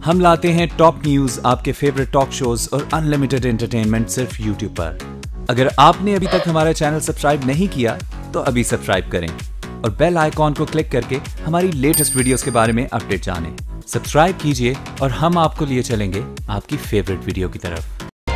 हम लाते हैं टॉप न्यूज, आपके फेवरेट टॉक शोज और अनलिमिटेड एंटरटेनमेंट सिर्फ यूट्यूब पर। अगर आपने अभी तक हमारा चैनल सब्सक्राइब नहीं किया तो अभी सब्सक्राइब करें और बेल आइकॉन को क्लिक करके हमारी लेटेस्ट वीडियोस के बारे में अपडेट जानें। सब्सक्राइब कीजिए और हम आपको लिए चलेंगे आपकी फेवरेट वीडियो की तरफ।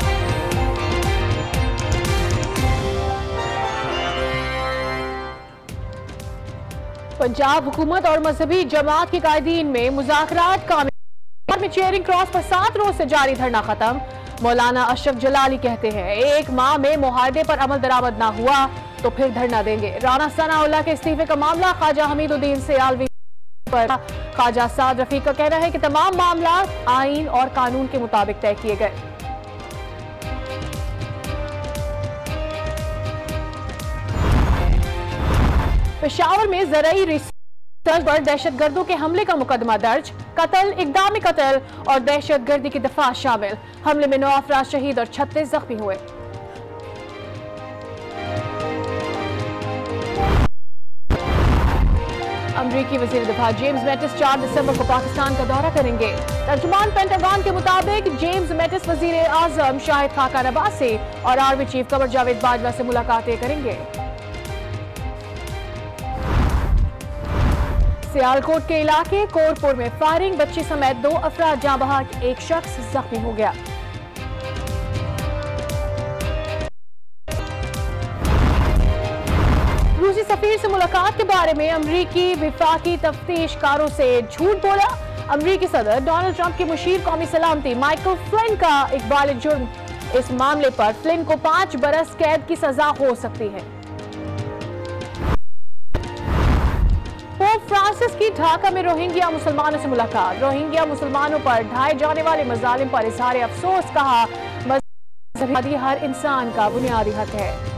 पंजाब हुकूमत और मजहबी जमात के कायदीन में मुज़ाकरात कामयाब में चेयरिंग क्रॉस पर 7 रोज से जारी धरना खत्म। मौलाना अशरफ जलाली कहते हैं 1 माह में मुआहदे पर अमल दरामद ना हुआ तो फिर धरना देंगे। राना सनाउल्लाह के इस्तीफे का मामला ख्वाजा हमीदुद्दीन सियालवी पर ख्वाजा साद रफीक का कहना है कि तमाम मामला आईन और कानून के मुताबिक तय किए गए। पेशावर में ज़रई रिसर्च पर दहशतगर्दों के हमले का मुकदमा दर्ज। कत्ल, इक़दाम कत्ल और दहशतगर्दी की दफा शामिल। हमले में 9 अफराद शहीद और 36 जख्मी हुए। अमरीकी वज़ीर दिफा जेम्स मैटिस 4 दिसंबर को पाकिस्तान का दौरा करेंगे। तर्जुमान पेंटागन के मुताबिक जेम्स मैटिस वज़ीर आज़म शाहिद खाकान अब्बासी और आर्मी चीफ कमर जावेद बाजवा से मुलाकातें करेंगे। सियालकोट के इलाके कोरपुर में फायरिंग, बच्ची समेत 2 अफराद जाँ बहक, 1 शख्स जख्मी हो गया। रूसी सफीर से मुलाकात के बारे में अमरीकी विफाकी तफ्तीशकारों से झूठ बोला। अमरीकी सदर डोनाल्ड ट्रंप के मुशीर कौमी सलामती माइकल फ्लिन का इकबाल जुर्म। इस मामले पर फ्लिन को 5 बरस कैद की सजा हो सकती है। पोप फ्रांसिस की ढाका में रोहिंग्या मुसलमानों से मुलाकात। रोहिंग्या मुसलमानों पर ढाए जाने वाले मजालिम पर इजहार अफसोस, कहा मज़हबी हर इंसान का बुनियादी हक है।